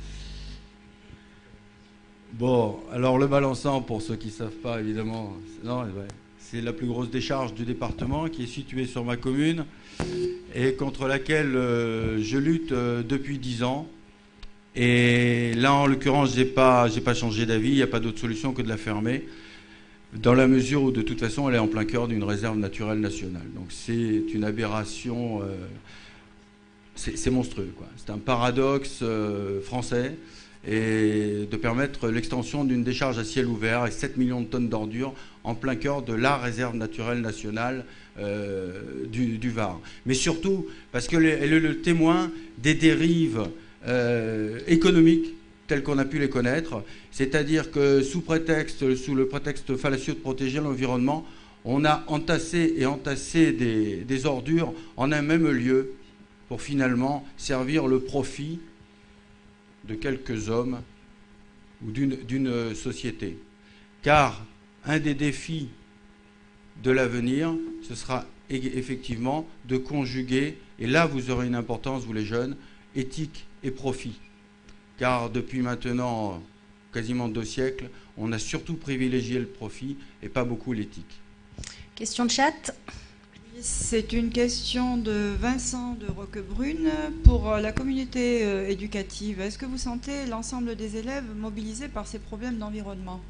Bon, alors le balançant, pour ceux qui ne savent pas, évidemment, non, ouais. C'est la plus grosse décharge du département qui est située sur ma commune et contre laquelle euh, je lutte euh, depuis dix ans. Et là, en l'occurrence, je n'ai pas, j'ai pas changé d'avis, il n'y a pas d'autre solution que de la fermer, dans la mesure où, de toute façon, elle est en plein cœur d'une réserve naturelle nationale. Donc c'est une aberration, euh, c'est monstrueux, quoi. C'est un paradoxe euh, français. Et de permettre l'extension d'une décharge à ciel ouvert avec sept millions de tonnes d'ordures en plein cœur de la réserve naturelle nationale euh, du, du Var. Mais surtout parce qu'elle est le témoin des dérives euh, économiques telles qu'on a pu les connaître, c'est-à-dire que sous prétexte, sous le prétexte fallacieux de protéger l'environnement, on a entassé et entassé des, des ordures en un même lieu pour finalement servir le profit de quelques hommes ou d'une société. Car un des défis de l'avenir, ce sera effectivement de conjuguer, et là vous aurez une importance, vous les jeunes, éthique et profit. Car depuis maintenant quasiment deux siècles, on a surtout privilégié le profit et pas beaucoup l'éthique. Question de chat. C'est une question de Vincent de Roquebrune pour la communauté éducative. Est-ce que vous sentez l'ensemble des élèves mobilisés par ces problèmes d'environnement?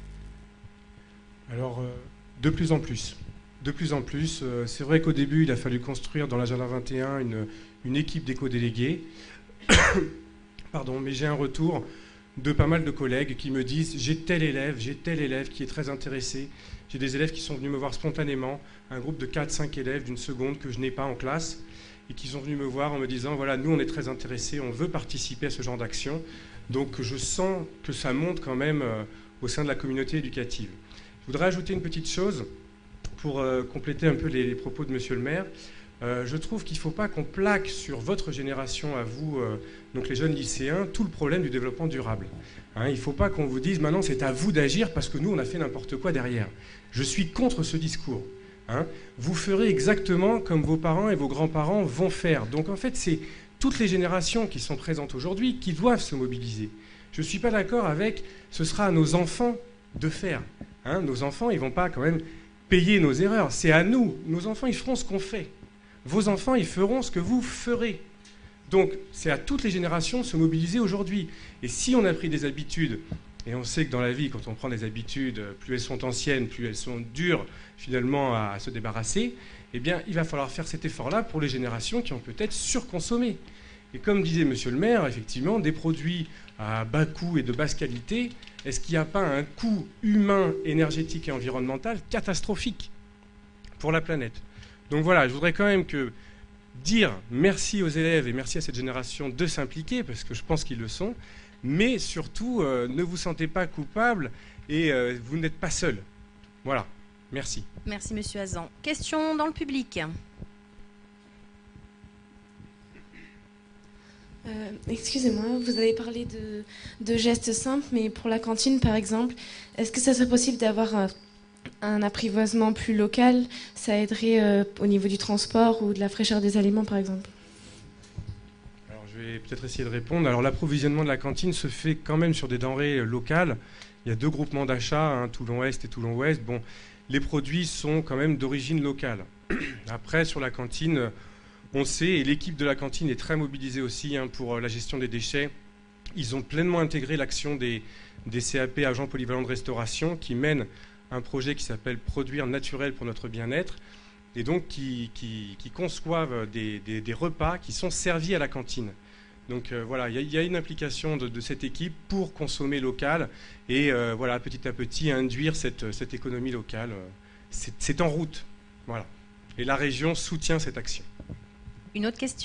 Alors, euh, de plus en plus. De plus en plus. Euh, c'est vrai qu'au début, il a fallu construire dans l'Agenda vingt et un une, une équipe d'éco-délégués. pardon, mais j'ai un retour de pas mal de collègues qui me disent j'ai tel élève, j'ai tel élève qui est très intéressé. J'ai des élèves qui sont venus me voir spontanément, un groupe de quatre cinq élèves d'une seconde que je n'ai pas en classe, et qui sont venus me voir en me disant voilà, nous on est très intéressés, on veut participer à ce genre d'action. Donc je sens que ça monte quand même euh, au sein de la communauté éducative. Je voudrais ajouter une petite chose pour euh, compléter un peu les, les propos de Monsieur le maire. Euh, je trouve qu'il ne faut pas qu'on plaque sur votre génération à vous, euh, donc les jeunes lycéens, tout le problème du développement durable. Hein, il ne faut pas qu'on vous dise maintenant c'est à vous d'agir parce que nous on a fait n'importe quoi derrière. Je suis contre ce discours. Hein. Vous ferez exactement comme vos parents et vos grands-parents vont faire. Donc en fait c'est toutes les générations qui sont présentes aujourd'hui qui doivent se mobiliser. Je ne suis pas d'accord avec ce sera à nos enfants de faire. Hein. Nos enfants ils ne vont pas quand même payer nos erreurs. C'est à nous. Nos enfants ils feront ce qu'on fait. Vos enfants, ils feront ce que vous ferez. Donc, c'est à toutes les générations de se mobiliser aujourd'hui. Et si on a pris des habitudes, et on sait que dans la vie, quand on prend des habitudes, plus elles sont anciennes, plus elles sont dures, finalement, à, à se débarrasser, eh bien, il va falloir faire cet effort-là pour les générations qui ont peut-être surconsommé. Et comme disait Monsieur le maire, effectivement, des produits à bas coût et de basse qualité, est-ce qu'il n'y a pas un coût humain, énergétique et environnemental catastrophique pour la planète ? Donc voilà, je voudrais quand même que dire merci aux élèves et merci à cette génération de s'impliquer, parce que je pense qu'ils le sont, mais surtout, euh, ne vous sentez pas coupable et euh, vous n'êtes pas seul. Voilà, merci. Merci Monsieur Hazan. Question dans le public. Euh, excusez-moi, vous avez parlé de, de gestes simples, mais pour la cantine par exemple, est-ce que ça serait possible d'avoir un... un apprivoisement plus local, ça aiderait euh, au niveau du transport ou de la fraîcheur des aliments, par exemple? Alors, je vais peut-être essayer de répondre. Alors, l'approvisionnement de la cantine se fait quand même sur des denrées locales. Il y a deux groupements d'achat, hein, Toulon-Est et Toulon-Ouest. Bon, les produits sont quand même d'origine locale. Après, sur la cantine, on sait, et l'équipe de la cantine est très mobilisée aussi hein, pour la gestion des déchets. Ils ont pleinement intégré l'action des, des C A P, agents polyvalents de restauration, qui mènent un projet qui s'appelle « Produire naturel pour notre bien-être » et donc qui, qui, qui conçoivent des, des, des repas qui sont servis à la cantine. Donc euh, voilà, il y, y a une implication de, de cette équipe pour consommer local et euh, voilà, petit à petit induire cette, cette économie locale. C'est en route. Voilà. Et la région soutient cette action. Une autre question ?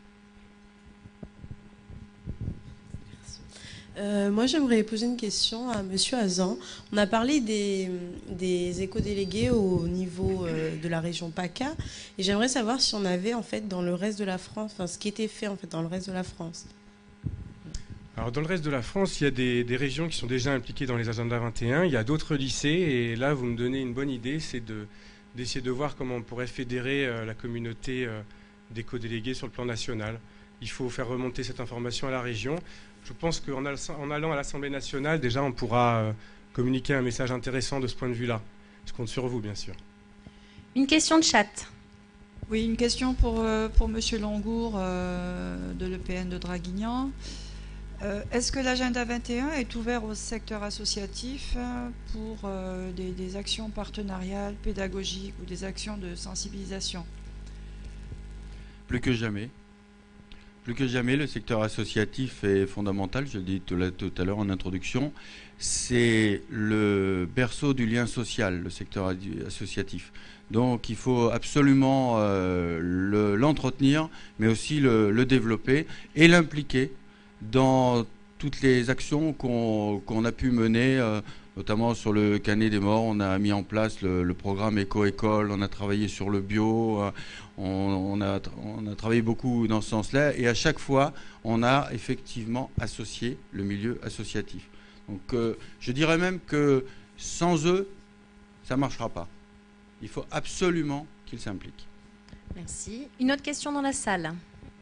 Euh, moi, j'aimerais poser une question à Monsieur Hazan. On a parlé des, des éco-délégués au niveau euh, de la région PACA, et j'aimerais savoir si on avait en fait dans le reste de la France, enfin ce qui était fait en fait dans le reste de la France. Alors dans le reste de la France, il y a des, des régions qui sont déjà impliquées dans les agendas vingt et un. Il y a d'autres lycées, et là vous me donnez une bonne idée, c'est de d'essayer de voir comment on pourrait fédérer euh, la communauté euh, d'éco-délégués sur le plan national. Il faut faire remonter cette information à la région. Je pense qu'en en allant à l'Assemblée nationale, déjà, on pourra euh, communiquer un message intéressant de ce point de vue-là. Je compte sur vous, bien sûr. Une question de chat. Oui, une question pour, euh, pour Monsieur Longour euh, de l'E P N de Draguignan. Euh, Est-ce que l'agenda vingt et un est ouvert au secteur associatif pour euh, des, des actions partenariales, pédagogiques ou des actions de sensibilisation? Plus que jamais. Plus que jamais, le secteur associatif est fondamental, je l'ai dit tout à l'heure en introduction. C'est le berceau du lien social, le secteur associatif. Donc il faut absolument euh, l'entretenir, mais aussi le, le développer et l'impliquer dans toutes les actions qu'on qu'on a pu mener, euh, notamment sur le Canet des Morts. On a mis en place le, le programme Éco-École, on a travaillé sur le bio, euh, on, on, a, on a travaillé beaucoup dans ce sens-là, et à chaque fois, on a effectivement associé le milieu associatif. Donc euh, je dirais même que sans eux, ça ne marchera pas. Il faut absolument qu'ils s'impliquent. Merci. Une autre question dans la salle.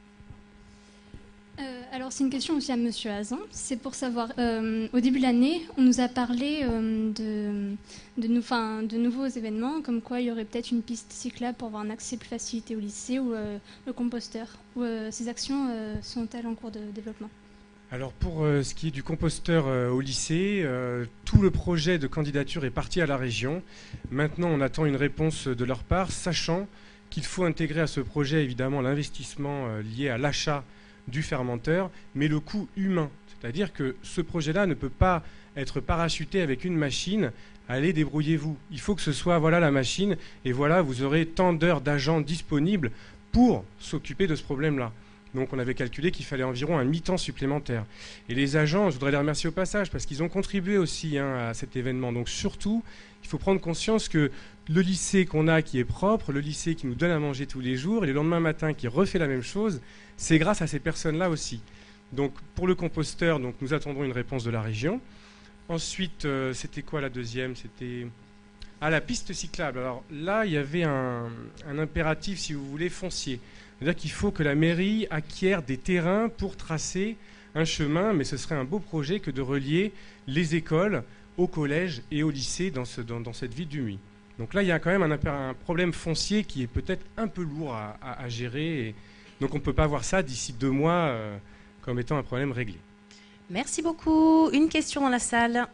Euh, alors c'est une question aussi à Monsieur Hazan. C'est pour savoir, euh, au début de l'année, on nous a parlé euh, de, de, nou fin, de nouveaux événements, comme quoi il y aurait peut-être une piste cyclable pour avoir un accès plus facilité au lycée ou euh, le composteur. Où, euh, ces actions euh, sont-elles en cours de développement? Alors pour euh, ce qui est du composteur euh, au lycée, euh, tout le projet de candidature est parti à la région. Maintenant, on attend une réponse de leur part, sachant qu'il faut intégrer à ce projet évidemment l'investissement euh, lié à l'achat du fermenteur, mais le coût humain. C'est-à-dire que ce projet-là ne peut pas être parachuté avec une machine. Allez, débrouillez-vous. Il faut que ce soit, voilà la machine, et voilà, vous aurez tant d'heures d'agents disponibles pour s'occuper de ce problème-là. Donc on avait calculé qu'il fallait environ un mi-temps supplémentaire. Et les agents, je voudrais les remercier au passage, parce qu'ils ont contribué aussi hein, à cet événement. Donc surtout, il faut prendre conscience que le lycée qu'on a qui est propre, le lycée qui nous donne à manger tous les jours, et le lendemain matin qui refait la même chose, c'est grâce à ces personnes-là aussi. Donc pour le composteur, donc, nous attendrons une réponse de la région. Ensuite, euh, c'était quoi la deuxième? C'était ah, la piste cyclable. Alors là, il y avait un, un impératif, si vous voulez, foncier. C'est-à-dire qu'il faut que la mairie acquiert des terrains pour tracer un chemin, mais ce serait un beau projet que de relier les écoles au collège et au lycée dans, ce, dans, dans cette ville du Muy. Donc là, il y a quand même un, un problème foncier qui est peut-être un peu lourd à, à, à gérer. Et donc on ne peut pas voir ça d'ici deux mois euh, comme étant un problème réglé. Merci beaucoup. Une question dans la salle.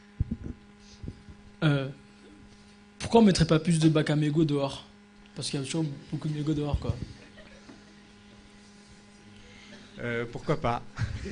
Euh, pourquoi on ne mettrait pas plus de bacs à mégots dehors? Parce qu'il y a toujours beaucoup de mégots dehors, quoi. Euh, pourquoi pas?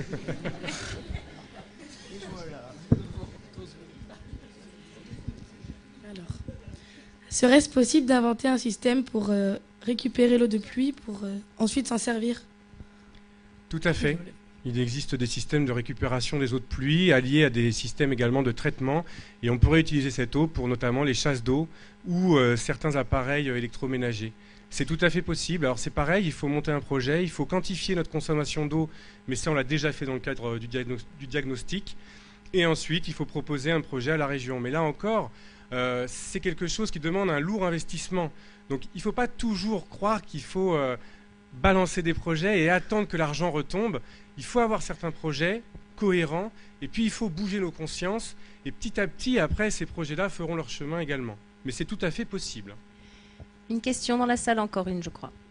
Alors, serait-ce possible d'inventer un système pour euh, récupérer l'eau de pluie pour euh, ensuite s'en servir? Tout à fait. Il existe des systèmes de récupération des eaux de pluie alliés à des systèmes également de traitement. Et on pourrait utiliser cette eau pour notamment les chasses d'eau ou euh, certains appareils euh, électroménagers. C'est tout à fait possible. Alors c'est pareil, il faut monter un projet, il faut quantifier notre consommation d'eau, mais ça on l'a déjà fait dans le cadre du, diagno du diagnostic. Et ensuite, il faut proposer un projet à la région. Mais là encore, euh, c'est quelque chose qui demande un lourd investissement. Donc il ne faut pas toujours croire qu'il faut euh, balancer des projets et attendre que l'argent retombe. Il faut avoir certains projets cohérents et puis il faut bouger nos consciences. Et petit à petit, après, ces projets-là feront leur chemin également. Mais c'est tout à fait possible. Une question dans la salle, encore une, je crois.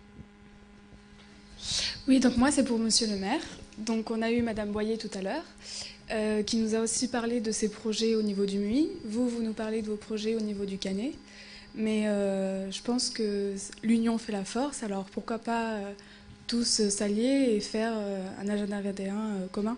Oui, donc moi, c'est pour Monsieur le maire. Donc on a eu Madame Boyer tout à l'heure, euh, qui nous a aussi parlé de ses projets au niveau du Muy. Vous, vous nous parlez de vos projets au niveau du Canet. Mais euh, je pense que l'union fait la force, alors pourquoi pas euh, tous s'allier et faire euh, un agenda vingt et un euh, commun?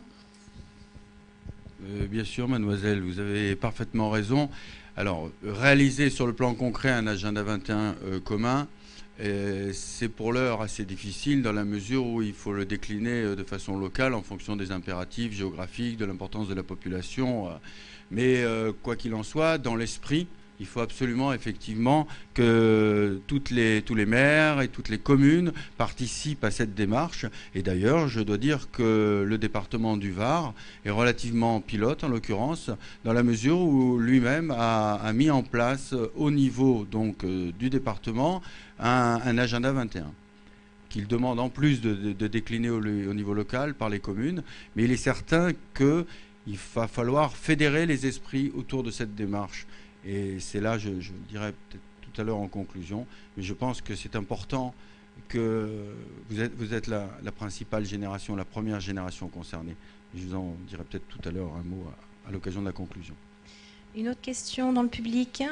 euh, Bien sûr, mademoiselle, vous avez parfaitement raison. Alors, réaliser sur le plan concret un agenda vingt et un euh, commun, euh, c'est pour l'heure assez difficile dans la mesure où il faut le décliner euh, de façon locale en fonction des impératifs géographiques, de l'importance de la population. Euh, mais euh, quoi qu'il en soit, dans l'esprit, il faut absolument effectivement que toutes les, tous les maires et toutes les communes participent à cette démarche. Et d'ailleurs, je dois dire que le département du Var est relativement pilote, en l'occurrence, dans la mesure où lui-même a, a mis en place au niveau donc, euh, du département un, un agenda vingt et un qu'il demande en plus de, de, de décliner au, au niveau local par les communes. Mais il est certain qu'il va falloir fédérer les esprits autour de cette démarche. Et c'est là, je, je dirais peut-être tout à l'heure en conclusion, mais je pense que c'est important que vous êtes, vous êtes la, la principale génération, la première génération concernée. Je vous en dirai peut-être tout à l'heure un mot à, à l'occasion de la conclusion. Une autre question dans le public?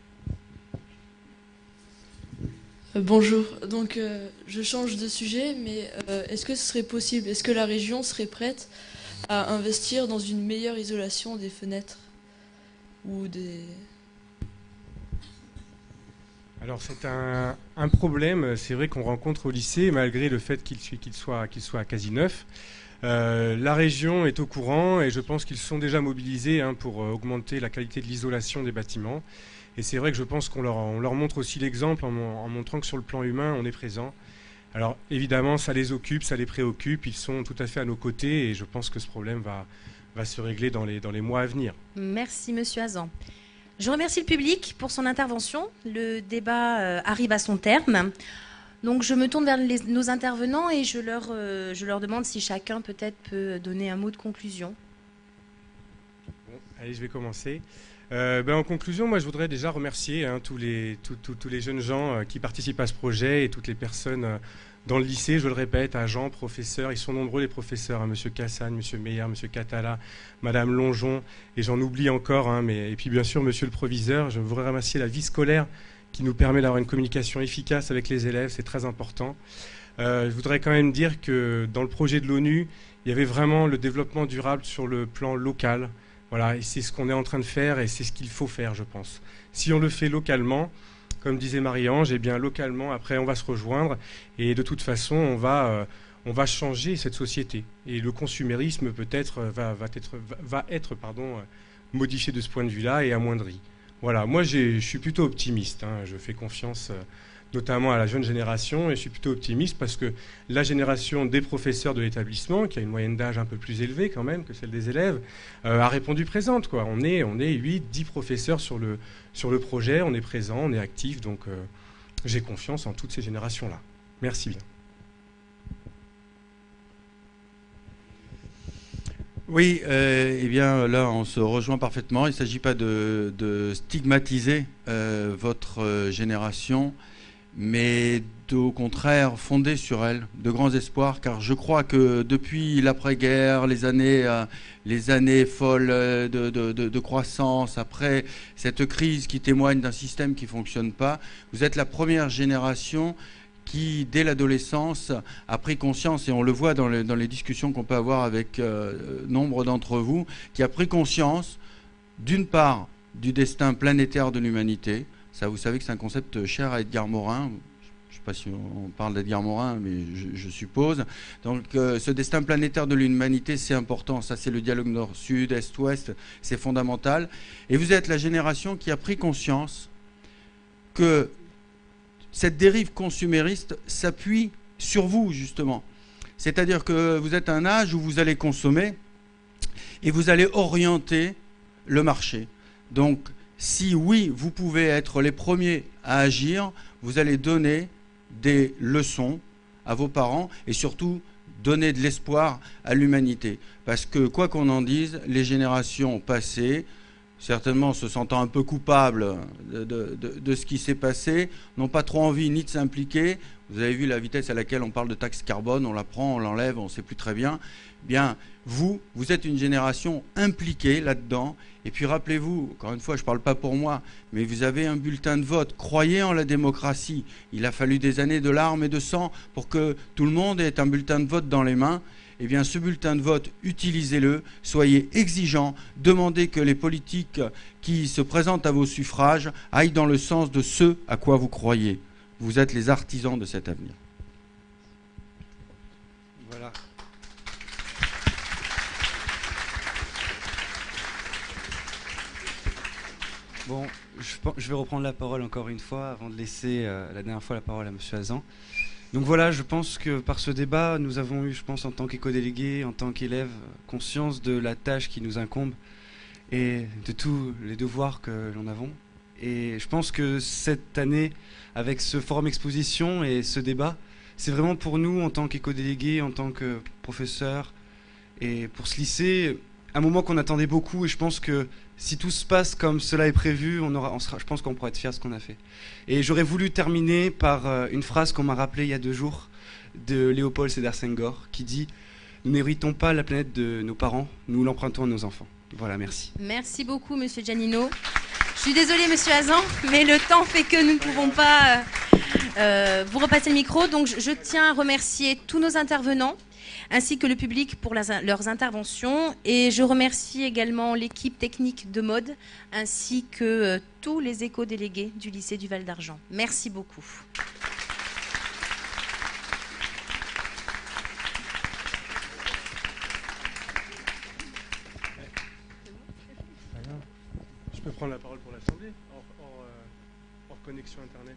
euh, Bonjour, donc euh, je change de sujet, mais euh, est-ce que ce serait possible, est-ce que la région serait prête à investir dans une meilleure isolation des fenêtres ou des... Alors c'est un, un problème, c'est vrai qu'on rencontre au lycée, malgré le fait qu'il qu'il soit, qu'il soit quasi neuf. Euh, la région est au courant et je pense qu'ils sont déjà mobilisés hein, pour euh, augmenter la qualité de l'isolation des bâtiments. Et c'est vrai que je pense qu'on leur, on leur montre aussi l'exemple en, en montrant que sur le plan humain, on est présent. Alors évidemment, ça les occupe, ça les préoccupe, ils sont tout à fait à nos côtés et je pense que ce problème va, va se régler dans les, dans les mois à venir. Merci Monsieur Hazan. Je remercie le public pour son intervention. Le débat euh, arrive à son terme. Donc je me tourne vers les, nos intervenants et je leur, euh, je leur demande si chacun peut-être peut donner un mot de conclusion. Bon, allez, je vais commencer. Euh, ben, en conclusion, moi je voudrais déjà remercier hein, tous, les, tout, tout, tous les jeunes gens euh, qui participent à ce projet et toutes les personnes euh, dans le lycée, je le répète, agents, professeurs, ils sont nombreux les professeurs, hein, Monsieur Cassagne, Monsieur Meyer, Monsieur Catala, Madame Longeon, et j'en oublie encore, hein, mais, et puis bien sûr Monsieur le proviseur, je voudrais remercier la vie scolaire qui nous permet d'avoir une communication efficace avec les élèves, c'est très important. Euh, je voudrais quand même dire que dans le projet de l'ONU, il y avait vraiment le développement durable sur le plan local. Voilà, et c'est ce qu'on est en train de faire et c'est ce qu'il faut faire, je pense. Si on le fait localement, comme disait Marie-Ange, eh bien localement, après, on va se rejoindre et de toute façon, on va, euh, on va changer cette société. Et le consumérisme, peut-être, va, va être, va être pardon, modifié de ce point de vue-là et amoindri. Voilà, moi, je suis plutôt optimiste. Hein, je fais confiance euh, notamment à la jeune génération et je suis plutôt optimiste parce que la génération des professeurs de l'établissement, qui a une moyenne d'âge un peu plus élevée quand même que celle des élèves, euh, a répondu présente, quoi. On est, on est huit, dix professeurs sur le, sur le projet, on est présent, on est actif, donc euh, j'ai confiance en toutes ces générations-là. Merci bien. Oui, euh, eh bien là on se rejoint parfaitement. Il ne s'agit pas de, de stigmatiser euh, votre euh, génération, mais au contraire fonder sur elle de grands espoirs, car je crois que depuis l'après-guerre, les années, euh, les années folles de, de, de, de croissance, après cette crise qui témoigne d'un système qui ne fonctionne pas, vous êtes la première génération qui, dès l'adolescence, a pris conscience, et on le voit dans les, dans les discussions qu'on peut avoir avec euh, nombre d'entre vous, qui a pris conscience, d'une part, du destin planétaire de l'humanité. Ça, vous savez que c'est un concept cher à Edgar Morin. Je ne sais pas si on parle d'Edgar Morin, mais je, je suppose. Donc, euh, ce destin planétaire de l'humanité, c'est important. Ça, c'est le dialogue nord-sud, est-ouest, c'est fondamental. Et vous êtes la génération qui a pris conscience que cette dérive consumériste s'appuie sur vous, justement. C'est-à-dire que vous êtes à un âge où vous allez consommer et vous allez orienter le marché. Donc, si oui, vous pouvez être les premiers à agir, vous allez donner des leçons à vos parents et surtout donner de l'espoir à l'humanité. Parce que, quoi qu'on en dise, les générations passées, certainement se sentant un peu coupables de, de, de, de ce qui s'est passé, n'ont pas trop envie ni de s'impliquer. Vous avez vu la vitesse à laquelle on parle de taxe carbone, on la prend, on l'enlève, on ne sait plus très bien. Bien, vous, vous êtes une génération impliquée là-dedans. Et puis rappelez-vous, encore une fois, je ne parle pas pour moi, mais vous avez un bulletin de vote. Croyez en la démocratie. Il a fallu des années de larmes et de sang pour que tout le monde ait un bulletin de vote dans les mains. Eh bien, ce bulletin de vote, utilisez-le, soyez exigeants, demandez que les politiques qui se présentent à vos suffrages aillent dans le sens de ce à quoi vous croyez. Vous êtes les artisans de cet avenir. Voilà. Bon, je vais reprendre la parole encore une fois avant de laisser euh, la dernière fois la parole à M. Hazan. Donc voilà, je pense que par ce débat, nous avons eu, je pense, en tant qu'éco-délégués, en tant qu'élèves, conscience de la tâche qui nous incombe et de tous les devoirs que l'on avons. Et je pense que cette année, avec ce forum exposition et ce débat, c'est vraiment pour nous, en tant qu'éco-délégués, en tant que professeurs, et pour ce lycée, un moment qu'on attendait beaucoup. Et je pense que si tout se passe comme cela est prévu, on aura, on sera, je pense qu'on pourra être fiers de ce qu'on a fait. Et j'aurais voulu terminer par euh, une phrase qu'on m'a rappelée il y a deux jours de Léopold Sédar Senghor qui dit « Nous n'héritons pas la planète de nos parents, nous l'empruntons à nos enfants ». Voilà, merci. Merci beaucoup, Monsieur Giannino. Je suis désolée, Monsieur Hazan, mais le temps fait que nous ne pouvons pas euh, vous repasser le micro. Donc, je, je tiens à remercier tous nos intervenants, ainsi que le public pour la, leurs interventions. Et je remercie également l'équipe technique de mode, ainsi que euh, tous les éco-délégués du lycée du Val d'Argent. Merci beaucoup. Je peux prendre la parole pour l'Assemblée, hors, hors, euh, hors connexion Internet.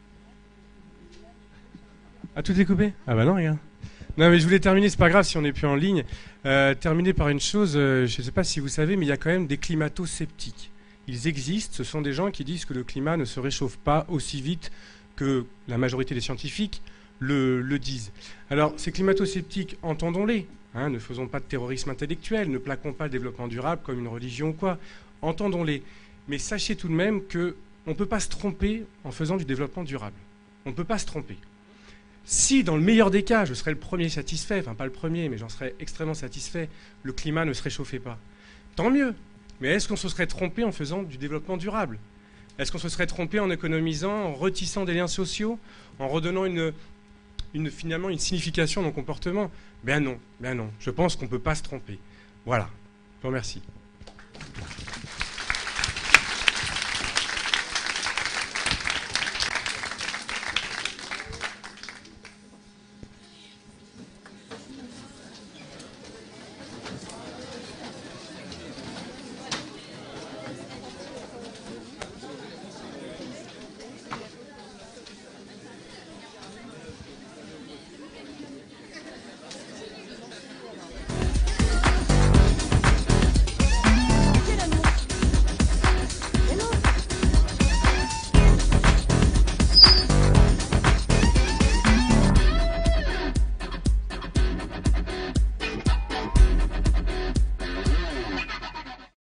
Ah, tout est coupé? Ah bah non, regarde. Non, mais je voulais terminer, c'est pas grave si on n'est plus en ligne, euh, terminer par une chose, euh, je ne sais pas si vous savez, mais il y a quand même des climato-sceptiques. Ils existent, ce sont des gens qui disent que le climat ne se réchauffe pas aussi vite que la majorité des scientifiques le, le disent. Alors, ces climato-sceptiques, entendons-les, hein, ne faisons pas de terrorisme intellectuel, ne plaquons pas le développement durable comme une religion ou quoi, entendons-les. Mais sachez tout de même qu'on ne peut pas se tromper en faisant du développement durable. On ne peut pas se tromper. Si, dans le meilleur des cas, je serais le premier satisfait, enfin pas le premier, mais j'en serais extrêmement satisfait, le climat ne se réchauffait pas, tant mieux. Mais est-ce qu'on se serait trompé en faisant du développement durable? Est-ce qu'on se serait trompé en économisant, en retissant des liens sociaux, en redonnant une, une, finalement une signification dans le comportement? Ben non, ben non. Je pense qu'on ne peut pas se tromper. Voilà. Je vous remercie.